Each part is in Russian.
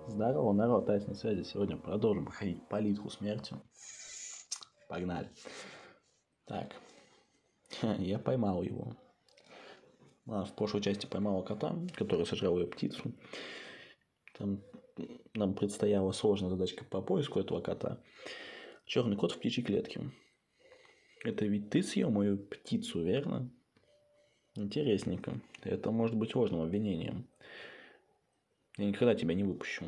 Здорово, народ, Тайс на связи. Сегодня продолжим проходить палитру смерти. Погнали. Так, я поймал его. В прошлой части поймал кота, который сожрал ее птицу. Там нам предстояла сложная задачка по поиску этого кота. Черный кот в птичьей клетке. Это ведь ты съел мою птицу, верно? Интересненько. Это может быть ложным обвинением. Я никогда тебя не выпущу.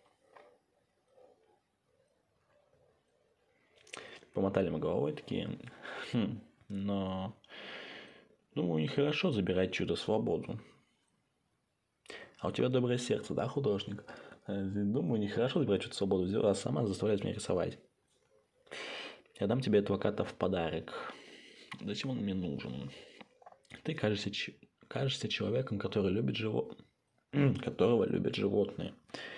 Помотали мы головой такие. Но думаю, нехорошо забирать чью-то свободу. А у тебя доброе сердце, да, художник? Думаю, нехорошо забирать чью-то свободу. Взяла сама, заставляет меня рисовать. Я дам тебе этого кота в подарок. Зачем он мне нужен? Ты кажешься человеком, который любит которого любят животные.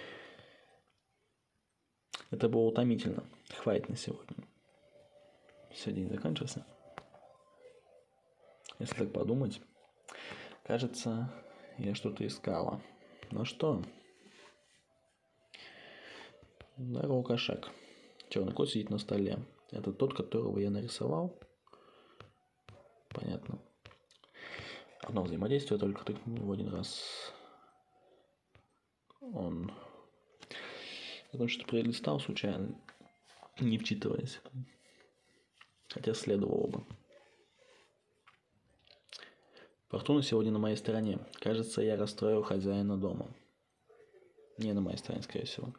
Это было утомительно. Хватит на сегодня. Все, день закончился. Если так подумать, кажется, я что-то искала. Ну что? Здорово, кошак. Черный кот сидит на столе. Это тот, которого я нарисовал? Понятно. Одно взаимодействие, только тыкнул его один раз. Он... Я там что-то пролистал случайно, не вчитываясь. Хотя следовало бы. Фортуна сегодня на моей стороне. Кажется, я расстроил хозяина дома. Не на моей стороне, скорее всего.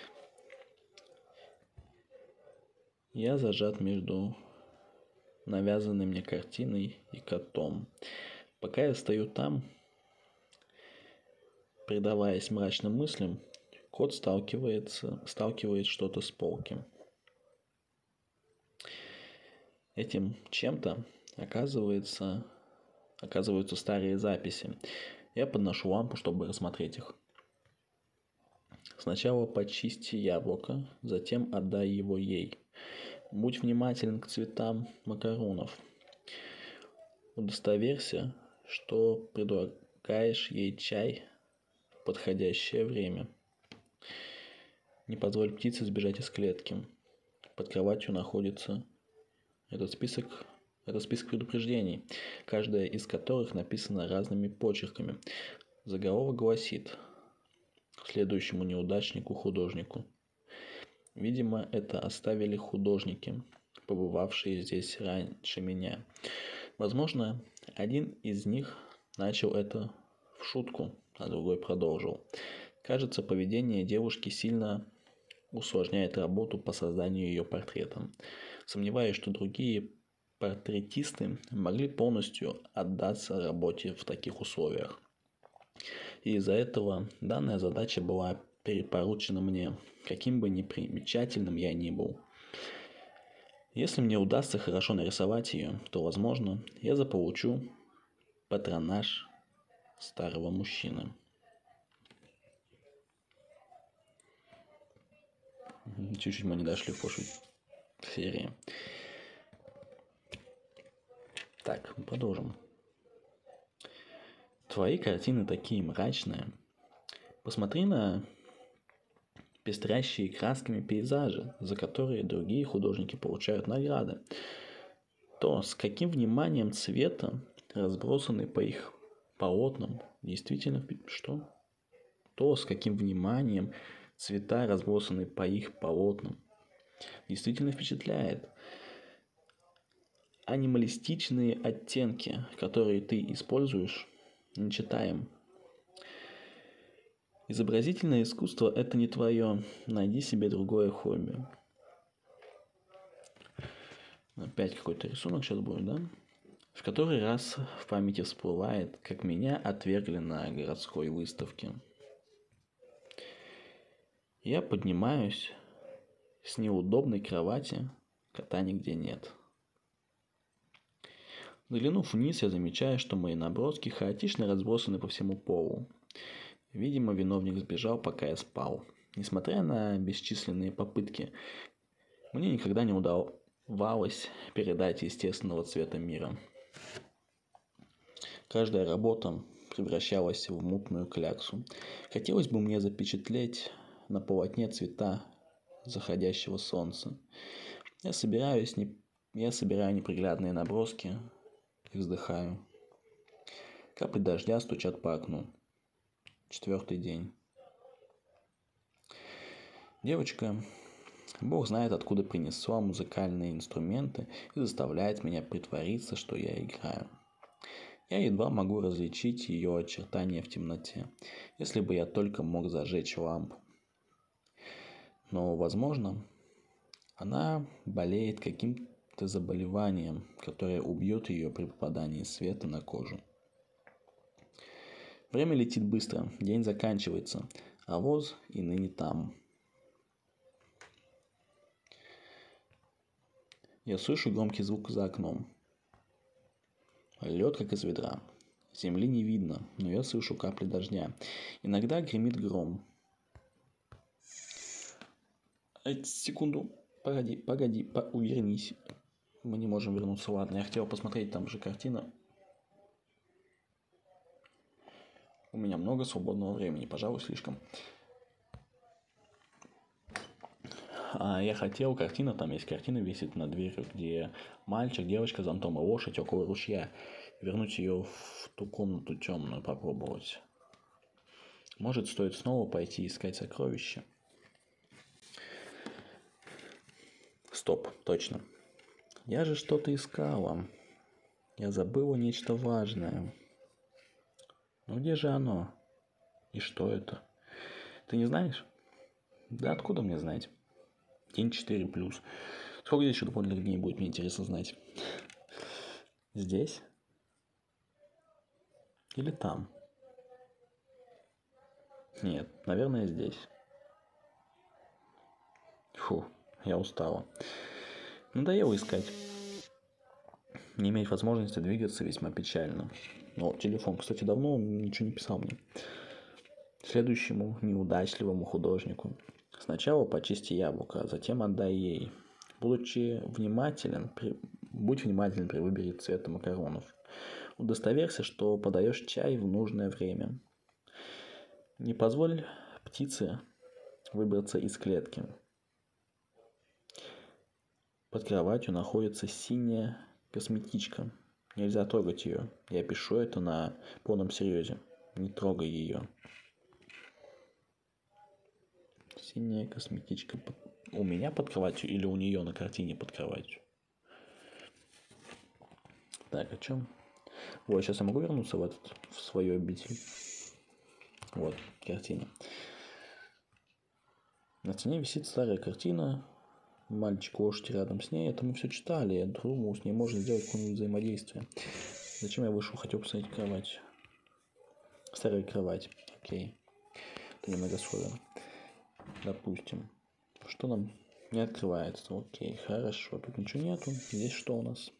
Я зажат между навязанной мне картиной и котом. Пока я стою там, предаваясь мрачным мыслям, кот сталкивает что-то с полки. Этим чем-то оказываются старые записи. Я подношу лампу, чтобы рассмотреть их. Сначала почисти яблоко, затем отдай его ей. Будь внимателен к цветам макаронов. Удостоверься, что предлагаешь ей чай в подходящее время. Не позволь птице сбежать из клетки. Под кроватью находится этот список предупреждений, каждая из которых написана разными почерками. Заголовок гласит: следующему неудачнику-художнику. Видимо, это оставили художники, побывавшие здесь раньше меня. Возможно, один из них начал это в шутку, а другой продолжил. Кажется, поведение девушки сильно усложняет работу по созданию ее портрета. Сомневаюсь, что другие портретисты могли полностью отдаться работе в таких условиях. И из-за этого данная задача была перепоручена мне, каким бы ни примечательным я ни был. Если мне удастся хорошо нарисовать ее, то, возможно, я заполучу патронаж старого мужчины. Чуть-чуть мы не дошли в прошлой серии. Так, продолжим. Твои картины такие мрачные. Посмотри на пестрящие красками пейзажи, за которые другие художники получают награды. То, с каким вниманием цвета разбросаны по их полотнам, действительно... Что? То, с каким вниманием цвета разбросаны по их полотнам, действительно впечатляет. Анималистичные оттенки, которые ты используешь, не читаем. Изобразительное искусство – это не твое. Найди себе другое хобби. Опять какой-то рисунок сейчас будет, да? В который раз в памяти всплывает, как меня отвергли на городской выставке. Я поднимаюсь с неудобной кровати, кота нигде нет. Заглянув вниз, я замечаю, что мои наброски хаотично разбросаны по всему полу. Видимо, виновник сбежал, пока я спал. Несмотря на бесчисленные попытки, мне никогда не удавалось передать естественного цвета мира. Каждая работа превращалась в мутную кляксу. Хотелось бы мне запечатлеть на полотне цвета заходящего солнца. Я собираю неприглядные наброски и вздыхаю. Капли дождя стучат по окну. 4-й день. Девочка, Бог знает, откуда принесла музыкальные инструменты и заставляет меня притвориться, что я играю. Я едва могу различить ее очертания в темноте, если бы я только мог зажечь лампу. Но, возможно, она болеет каким-то заболеванием, которое убьет ее при попадании света на кожу. Время летит быстро, день заканчивается, а воз и ныне там. Я слышу громкий звук за окном. Лед как из ведра. Земли не видно, но я слышу капли дождя. Иногда гремит гром. Секунду. Погоди, увернись. Мы не можем вернуться. Ладно, я хотел посмотреть, там же картина. У меня много свободного времени, пожалуй, слишком. Я хотел, картина, там есть картина, висит на дверью, где мальчик, девочка, зонтом и лошадь около ручья. Вернуть ее в ту комнату темную, попробовать. Может, стоит снова пойти искать сокровища? Стоп, точно. Я же что-то искала. Я забыла нечто важное. Но где же оно? И что это? Ты не знаешь? Да откуда мне знать? День 4+. Сколько здесь еще дополнительных дней будет, мне интересно знать. Здесь? Или там? Нет, наверное, здесь. Фу, я устала. Надоело искать. Не иметь возможности двигаться весьма печально. Но телефон, кстати, давно он ничего не писал мне. Следующему неудачливому художнику. Сначала почисти яблоко, а затем отдай ей. Будь внимателен при выборе цвета макаронов. Удостоверься, что подаешь чай в нужное время. Не позволь птице выбраться из клетки. Под кроватью находится синяя косметичка. Нельзя трогать ее. Я пишу это на полном серьезе. Не трогай ее. Синяя косметичка у меня под кроватью или у нее на картине под кроватью? Так, о чем? Вот, сейчас я могу вернуться в свое обитель. Вот, картина. На стене висит старая картина. Мальчик, лошадь рядом с ней. Это мы все читали. Я думал, с ней можно сделать какое-нибудь взаимодействие. Зачем я вышел? Хотел посмотреть кровать. Старая кровать. Окей. Это немногословно. Допустим. Что нам не открывается? Окей, хорошо. Тут ничего нету. Здесь что у нас?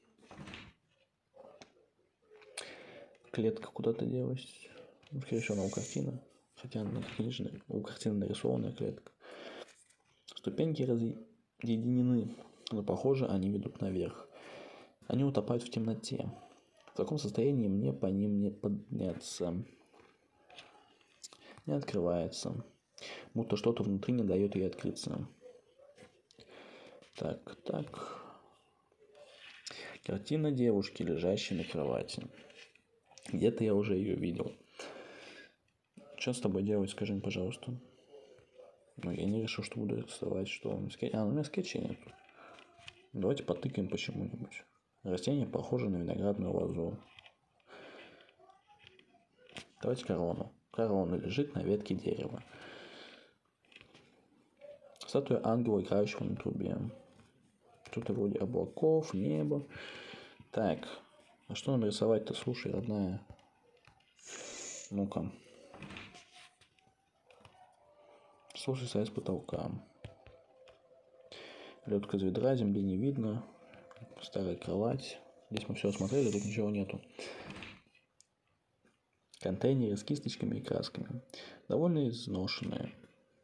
Клетка куда-то делась. Скорее всего, она у картины. Хотя она книжная. У картины нарисованная клетка. Ступеньки разъединены, но, похоже, они ведут наверх. Они утопают в темноте. В таком состоянии мне по ним не подняться. Не открывается. Будто что-то внутри не дает ей открыться. Так. Картина девушки, лежащей на кровати. Где-то я уже ее видел. Что с тобой делать, скажи мне, пожалуйста. Ну, я не решил, что буду рисовать, что... у меня скетчей нет. Давайте потыкаем почему-нибудь. Растение похоже на виноградную лозу. Давайте корону. Корона лежит на ветке дерева. Статуя ангела, играющего на трубе. Что-то вроде облаков, неба. Так, а что нам рисовать-то? Слушай, родная. Ну-ка. Слушай, сайз потолка. Лёдка из ведра, земли не видно. Старая кровать. Здесь мы все осмотрели, тут ничего нету. Контейнеры с кисточками и красками. Довольно изношенные.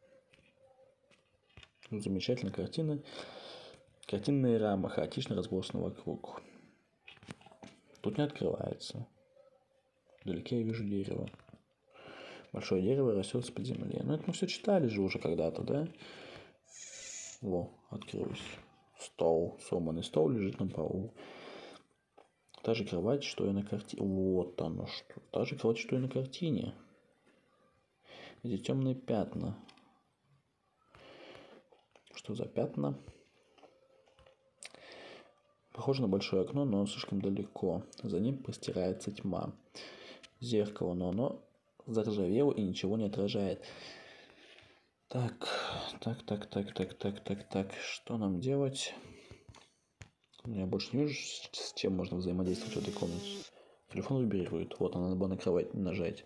Замечательная картина. Картинные рамы хаотично разбросаны вокруг. Тут не открывается. Вдалеке я вижу дерево. Большое дерево растет из-под земли. Ну, это мы все читали же уже когда-то, да? Во, открылось. Стол. Сломанный стол лежит на полу. Та же кровать, что и на картине. Вот оно что. Та же кровать, что и на картине. Эти темные пятна. Что за пятна? Похоже на большое окно, но слишком далеко. За ним простирается тьма. Зеркало, но оно заржавело и ничего не отражает. Так. Что нам делать? Я больше не вижу, с чем можно взаимодействовать в этой комнате. Телефон вибрирует. Вот, надо было на кровать нажать.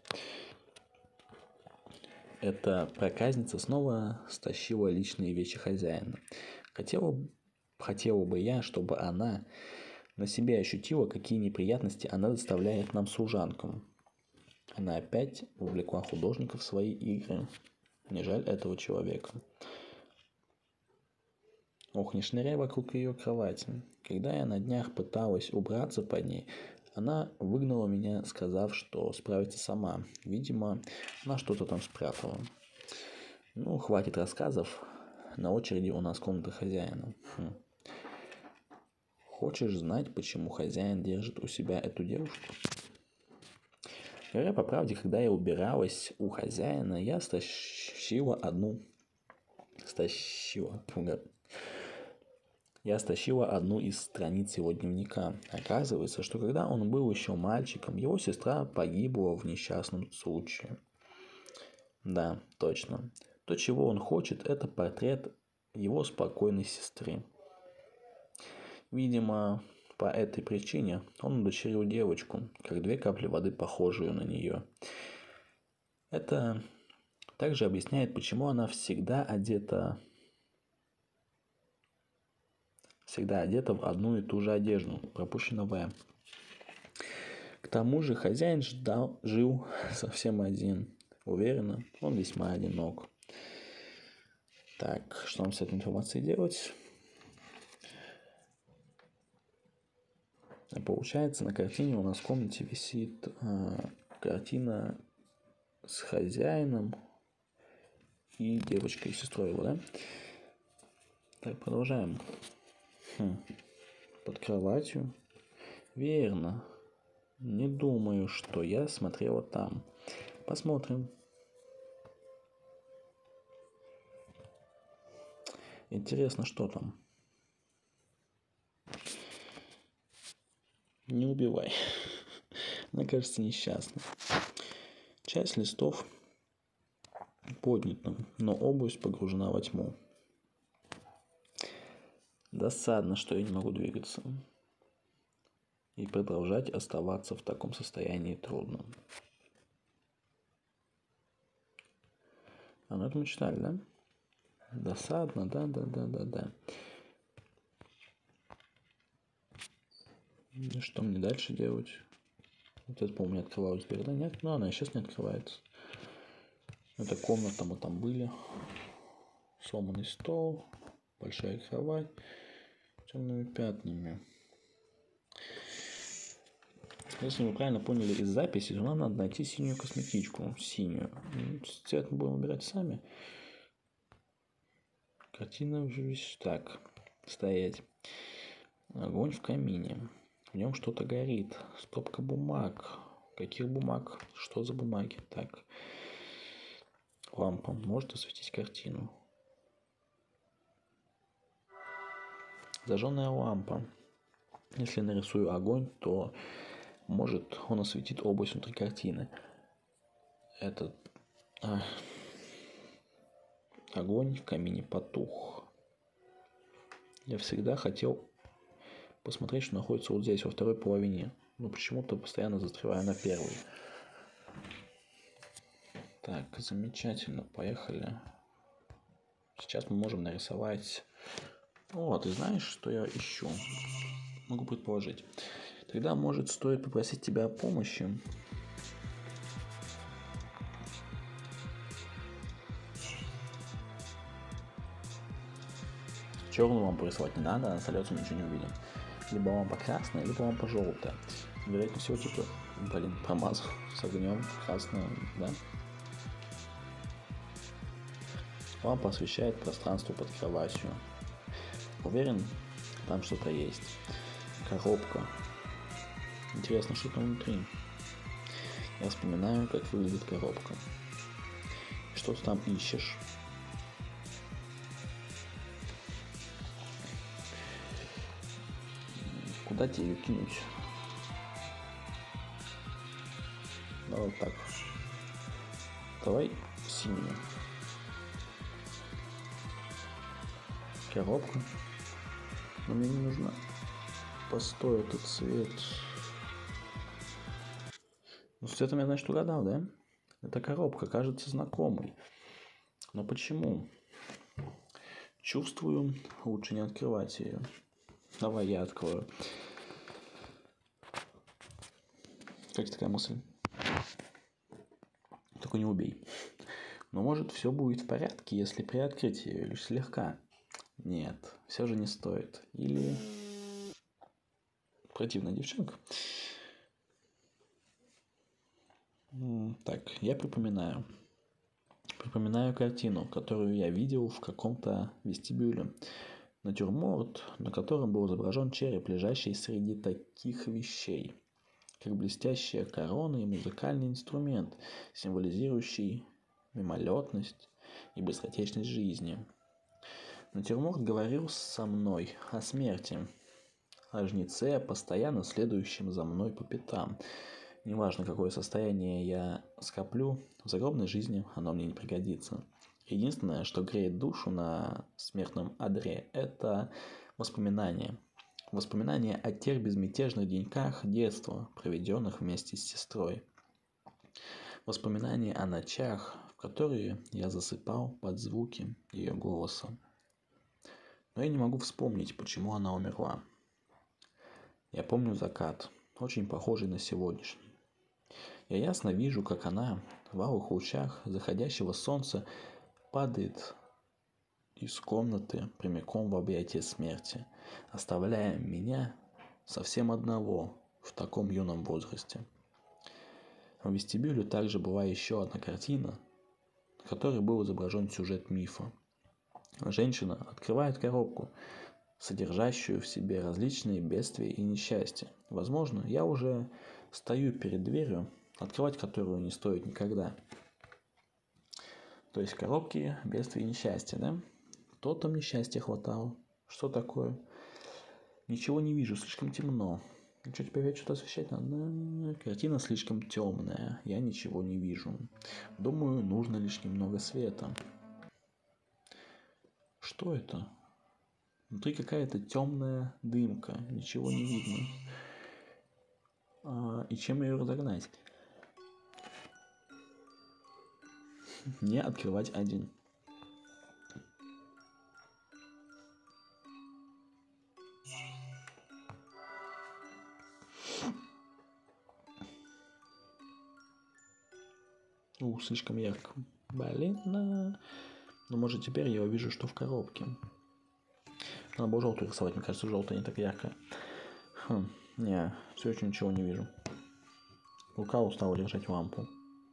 Эта проказница снова стащила личные вещи хозяина. Хотела бы я, чтобы она на себе ощутила, какие неприятности она доставляет нам, служанкам. Она опять увлекла художника в свои игры. Не жаль этого человека. Ох, не шныряй вокруг ее кровати. Когда я на днях пыталась убраться под ней, она выгнала меня, сказав, что справится сама. Видимо, она что-то там спрятала. Ну, хватит рассказов. На очереди у нас комната хозяина. Хочешь знать, почему хозяин держит у себя эту девушку? Говоря по правде, когда я убиралась у хозяина, я стащила одну из страниц его дневника. Оказывается, что когда он был еще мальчиком, его сестра погибла в несчастном случае. Да, точно. То, чего он хочет, это портрет его спокойной сестры. Видимо, по этой причине он удочерил девочку, как 2 капли воды, похожую на нее. Это также объясняет, почему она всегда одета в одну и ту же одежду, пропущено В. К тому же хозяин жил совсем один. Уверена, он весьма одинок. Так, что нам с этой информацией делать? Получается, на картине у нас в комнате висит картина с хозяином и девочкой, сестрой его, да? Так, продолжаем. Под кроватью. Верно. Не думаю, что я смотрела там. Посмотрим. Интересно, что там? Не убивай. Она кажется несчастной. Часть листов поднята, но область погружена во тьму. Досадно, что я не могу двигаться. И продолжать оставаться в таком состоянии трудно. Ну это мы читали, да? Досадно, да. И что мне дальше делать? Вот это, по-моему, не открывалась дверь, да? Нет, но она и сейчас не открывается. Это комната, мы там были. Сломанный стол, большая кровать, темными пятнами. Если мы правильно поняли из записи, то нам надо найти синюю косметичку. Синюю. Цвет мы будем выбирать сами. Картина уже весь так. Стоять. Огонь в камине. В нем что-то горит. Стопка бумаг. Каких бумаг? Что за бумаги? Так. Лампа может осветить картину. Зажженная лампа. Если нарисую огонь, то может он осветит область внутри картины. Этот огонь в камине потух. Я всегда хотел посмотреть, что находится вот здесь, во второй половине. Но почему-то постоянно застреваю на первой. Так, замечательно, поехали. Сейчас мы можем нарисовать. О, ты знаешь, что я ищу? Могу предположить. Тогда, может, стоит попросить тебя о помощи. Черную лампу рисовать не надо, она сольется, мы ничего не увидим. Либо лампа красная, либо лампа желтая. Вероятнее всего, промазал с огнем красную, да? Лампа освещает пространство под кроватью. Уверен, там что-то есть. Коробка. Интересно, что там внутри. Я вспоминаю, как выглядит коробка. Что ты там ищешь? Куда тебе ее кинуть? Ну, вот так. Давай в синюю. Коробка. Но мне не нужна. Постой, этот цвет. Ну, с цветом я, значит, угадал, да? Эта коробка кажется знакомой. Но почему? Чувствую, лучше не открывать ее. Давай я открою. Как такая мысль? Только не убей. Но может все будет в порядке, если приоткрыть ее лишь слегка. Нет, все же не стоит. Или противная девчонка. Так, я припоминаю. Припоминаю картину, которую я видел в каком-то вестибюле. Натюрморт, на котором был изображен череп, лежащий среди таких вещей, как блестящая корона и музыкальный инструмент, символизирующий мимолетность и быстротечность жизни. Натюрморт говорил со мной о смерти, о жнеце, постоянно следующем за мной по пятам. Неважно, какое состояние я скоплю, в загробной жизни оно мне не пригодится. Единственное, что греет душу на смертном одре, это воспоминания. Воспоминания о тех безмятежных деньках детства, проведенных вместе с сестрой. Воспоминания о ночах, в которые я засыпал под звуки ее голоса. Но я не могу вспомнить, почему она умерла. Я помню закат, очень похожий на сегодняшний. Я ясно вижу, как она в алых лучах заходящего солнца падает из комнаты прямиком в объятия смерти, оставляя меня совсем одного в таком юном возрасте. В вестибюле также была еще одна картина, на которой был изображен сюжет мифа. Женщина открывает коробку, содержащую в себе различные бедствия и несчастья. Возможно, я уже стою перед дверью, открывать которую не стоит никогда. То есть коробки бедствия и несчастья, да? То там несчастья хватало. Что такое? Ничего не вижу, слишком темно. Что, теперь опять что-то освещать надо? Картина слишком темная, я ничего не вижу. Думаю, нужно лишь немного света. Что это? Внутри какая-то темная дымка, ничего не видно. И чем ее разогнать? Не открывать один. Слишком ярко. Блин, ну может теперь я увижу, что в коробке. Надо было желтую рисовать, мне кажется, желтая не так яркая. Не, все еще ничего не вижу. Рука устала держать лампу.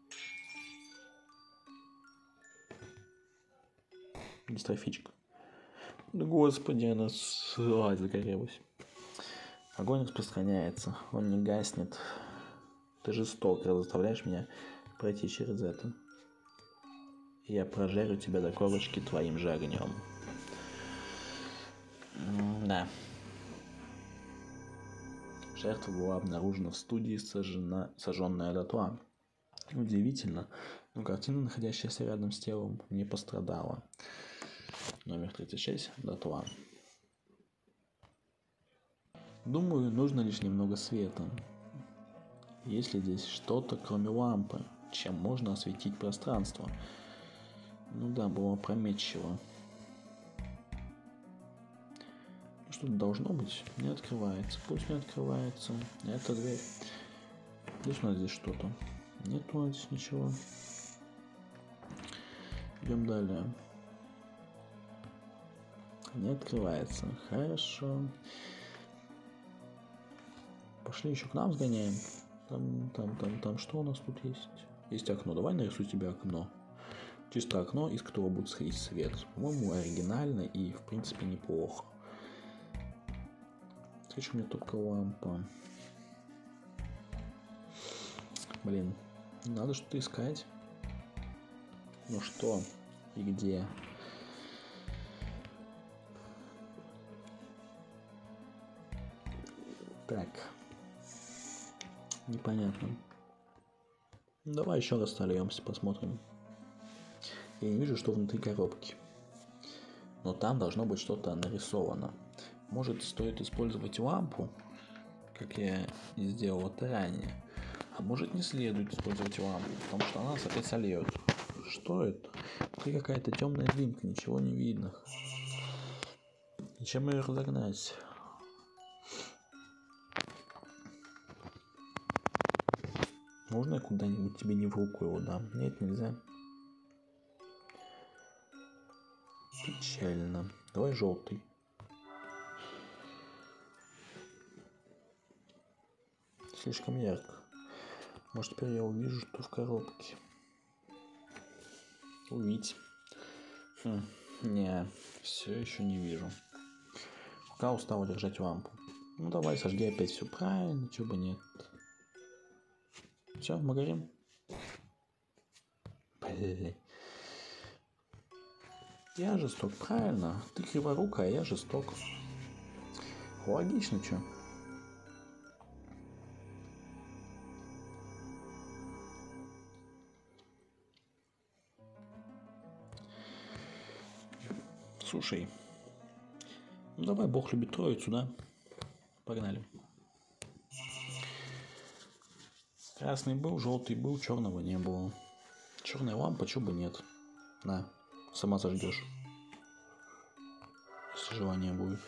Дистрофичка. Да господи, она загорелась. Огонь распространяется, он не гаснет. Ты жестоко заставляешь меня пройти через это. Я прожарю тебя до корочки твоим же огнем. Да. Жертва была обнаружена в студии, сожженная дотла. Удивительно, но картина, находящаяся рядом с телом, не пострадала. Номер 36. Дотла. Думаю, нужно лишь немного света. Есть ли здесь что-то, кроме лампы, чем можно осветить пространство? Ну да, было опрометчиво. Что-то должно быть. Не открывается. Пусть не открывается. Это дверь. Здесь у нас здесь что-то. Нет у нас здесь ничего. Идем далее. Не открывается. Хорошо. Пошли еще к нам сгоняем. Там что у нас тут есть? Есть окно. Давай нарисую тебе окно. Чисто окно, из которого будет сходить свет. По-моему, оригинально и, в принципе, неплохо. Слышь, у меня только лампа. Блин, надо что-то искать. Ну что и где? Так. Непонятно. Давай еще раз сольемся, посмотрим. Я не вижу, что внутри коробки. Но там должно быть что-то нарисовано. Может, стоит использовать лампу, как я и сделал это ранее. А может, не следует использовать лампу, потому что она нас опять сольет. Что это? Внутри какая-то темная дымка, ничего не видно. И чем ее разогнать? Можно я куда-нибудь тебе не в руку его дам? Нет, нельзя. Печально. Давай желтый. Слишком ярко. Может, теперь я увижу, что в коробке. Увидеть. Не, все еще не вижу. Пока устал держать лампу. Ну давай, сожги опять все правильно, чего бы нет. Все, мы горим. Блин. Я жесток, правильно. Ты криворукая, а я жесток. Логично, чё? Слушай, ну давай, Бог любит троицу, да? Погнали. Красный был, желтый был, черного не было. Черная лампа, чё бы нет. На, сама зажгешь. Если желание будет.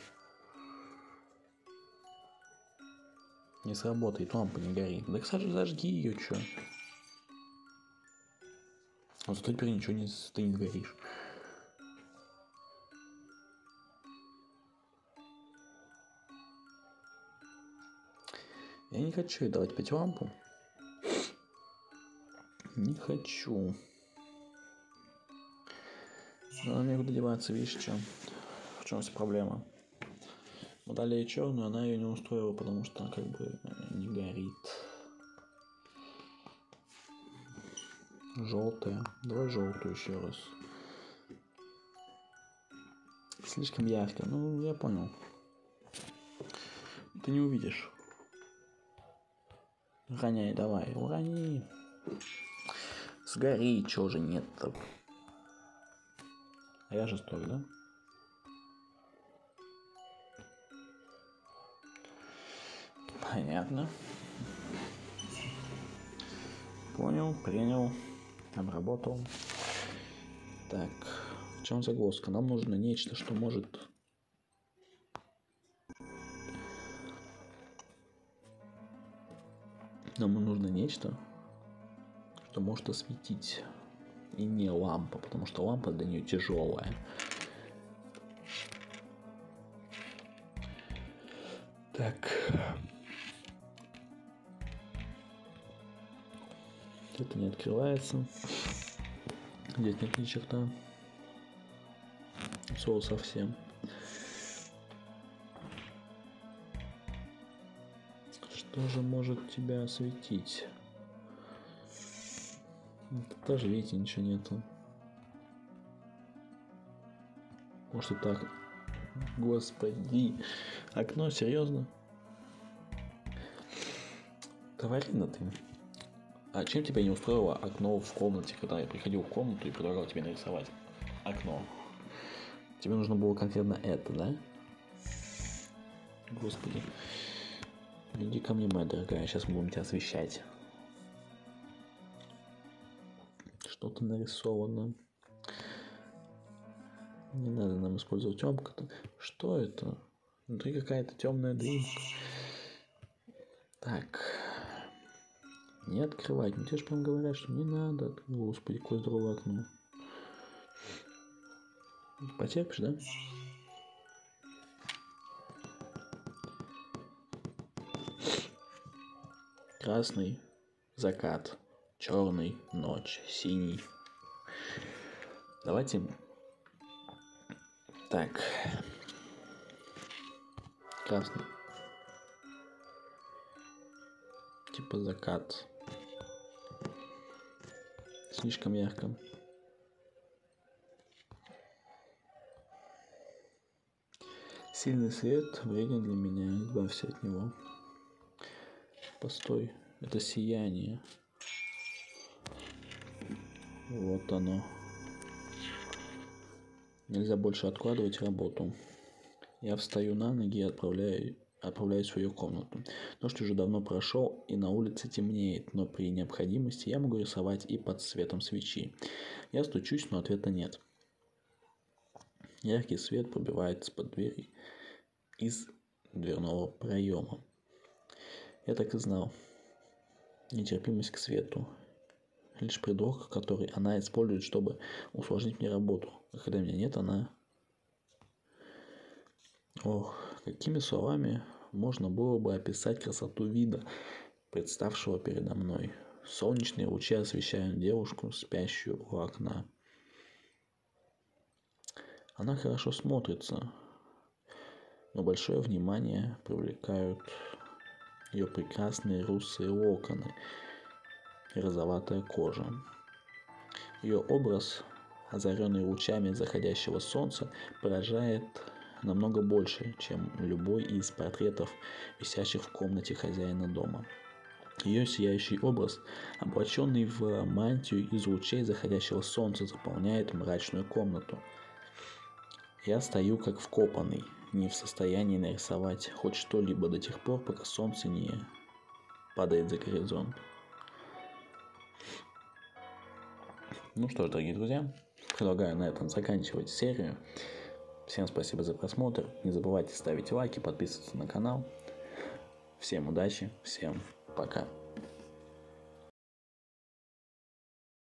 Не сработает, лампа не горит. Так зажги ее, чё. Вот зато теперь ничего не, ты не сгоришь. Я не хочу давать пить лампу. Не хочу. Но мне куда деваться, видишь, в чем вся проблема. Мы дали ей черную, она ее не устроила, потому что она как бы не горит. Желтая. Давай желтую еще раз. Слишком ярко. Ну, я понял. Ты не увидишь. Роняй, давай. Урони. Сгори, чего же нет-то? А я жесток, да? Понятно. Понял, принял, обработал. Так, в чем загвоздка? Нам нужно нечто, что может... Нам нужно нечто, что может осветить. И не лампа, потому что лампа для нее тяжелая. Так. Это не открывается. Здесь нет ни черта. Сол совсем. Что же может тебя осветить? Тут тоже, видите, ничего нету. Может, вот так. Господи. Окно, серьезно? Тварина ты. А чем тебя не устроило окно в комнате, когда я приходил в комнату и предлагал тебе нарисовать окно? Тебе нужно было конкретно это, да? Господи. Иди ко мне, моя дорогая, сейчас мы будем тебя освещать. Что-то нарисовано. Не надо нам использовать темку. Что это? Внутри какая-то темная дымка. Так. Не открывать. Ну тебе же прям говорят, что не надо. Господи, какое здоровое окно. Потерпишь, да? Красный закат. Черный ночь. Синий. Давайте. Так. Красный. Типа закат. Слишком ярко. Сильный свет вреден для меня. Избавься от него. Постой. Это сияние. Вот оно. Нельзя больше откладывать работу. Я встаю на ноги и отправляюсь в свою комнату. Дождь уже давно прошел, и на улице темнеет, но при необходимости я могу рисовать и под светом свечи. Я стучусь, но ответа нет. Яркий свет пробивается под двери из дверного проема. Я так и знал. Нетерпимость к свету. Лишь предлог, который она использует, чтобы усложнить мне работу. А когда меня нет, она... Ох, какими словами можно было бы описать красоту вида, представшего передо мной. Солнечные лучи освещают девушку, спящую у окна. Она хорошо смотрится, но большое внимание привлекают ее прекрасные русые локоны и розоватая кожа. Ее образ, озаренный лучами заходящего солнца, поражает намного больше, чем любой из портретов, висящих в комнате хозяина дома. Ее сияющий образ, облаченный в мантию из лучей заходящего солнца, заполняет мрачную комнату. Я стою как вкопанный, не в состоянии нарисовать хоть что-либо до тех пор, пока солнце не падает за горизонт. Ну что ж, дорогие друзья, предлагаю на этом заканчивать серию. Всем спасибо за просмотр. Не забывайте ставить лайки, подписываться на канал. Всем удачи, всем пока.